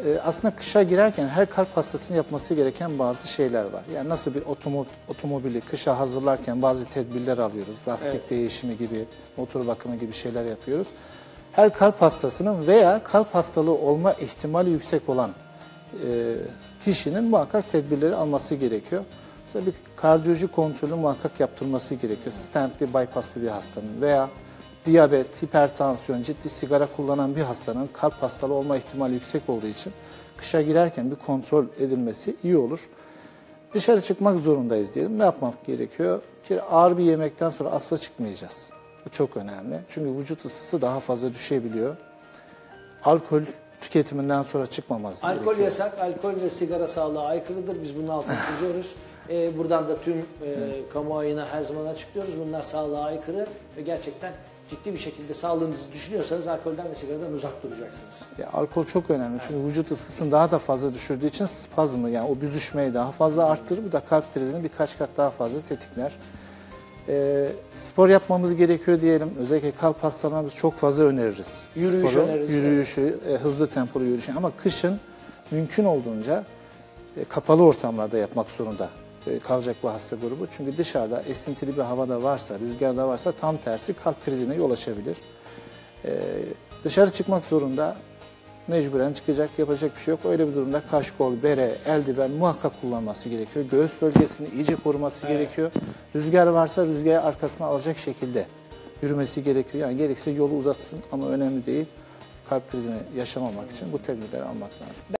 aslında kışa girerken her kalp hastasının yapması gereken bazı şeyler var. Yani nasıl bir otomobili kışa hazırlarken bazı tedbirler alıyoruz. Lastik değişimi gibi, motor bakımı gibi şeyler yapıyoruz. Her kalp hastasının veya kalp hastalığı olma ihtimali yüksek olan kişinin muhakkak tedbirleri alması gerekiyor. Mesela bir kardiyoloji kontrolü muhakkak yaptırması gerekiyor. Stentli, bypasslı bir hastanın veya diyabet, hipertansiyon, ciddi sigara kullanan bir hastanın kalp hastalığı olma ihtimali yüksek olduğu için kışa girerken bir kontrol edilmesi iyi olur. Dışarı çıkmak zorundayız diyelim. Ne yapmak gerekiyor? Ağır bir yemekten sonra asla çıkmayacağız. Bu çok önemli. Çünkü vücut ısısı daha fazla düşebiliyor. Alkol tüketiminden sonra çıkmaması gerekiyor. Alkol yasak, alkol ve sigara sağlığa aykırıdır. Biz bunun altını çiziyoruz. Buradan da tüm kamuoyuna her zaman açıklıyoruz. Bunlar sağlığa aykırı ve gerçekten ciddi bir şekilde sağlığınızı düşünüyorsanız alkolden ve sigaradan uzak duracaksınız. Alkol çok önemli çünkü vücut ısısını daha da fazla düşürdüğü için spazmı, yani o büzüşmeyi daha fazla arttırır. Bu da kalp krizini birkaç kat daha fazla tetikler. Spor yapmamız gerekiyor diyelim. Özellikle kalp hastalarına biz çok fazla öneririz. Yürüyüşü, hızlı tempolu yürüyüşü. Ama kışın mümkün olduğunca kapalı ortamlarda yapmak zorunda kalacak bu hasta grubu. Çünkü dışarıda esintili bir havada varsa, rüzgarda varsa tam tersi kalp krizine yol açabilir. Dışarı çıkmak zorunda, mecburen çıkacak, yapacak bir şey yok. Öyle bir durumda kaşkol, bere, eldiven muhakkak kullanması gerekiyor. Göğüs bölgesini iyice koruması gerekiyor. Rüzgar varsa rüzgarı arkasına alacak şekilde yürümesi gerekiyor. Yani gerekirse yolu uzatsın ama önemli değil. Kalp krizini yaşamamak için bu tedbirleri almak lazım.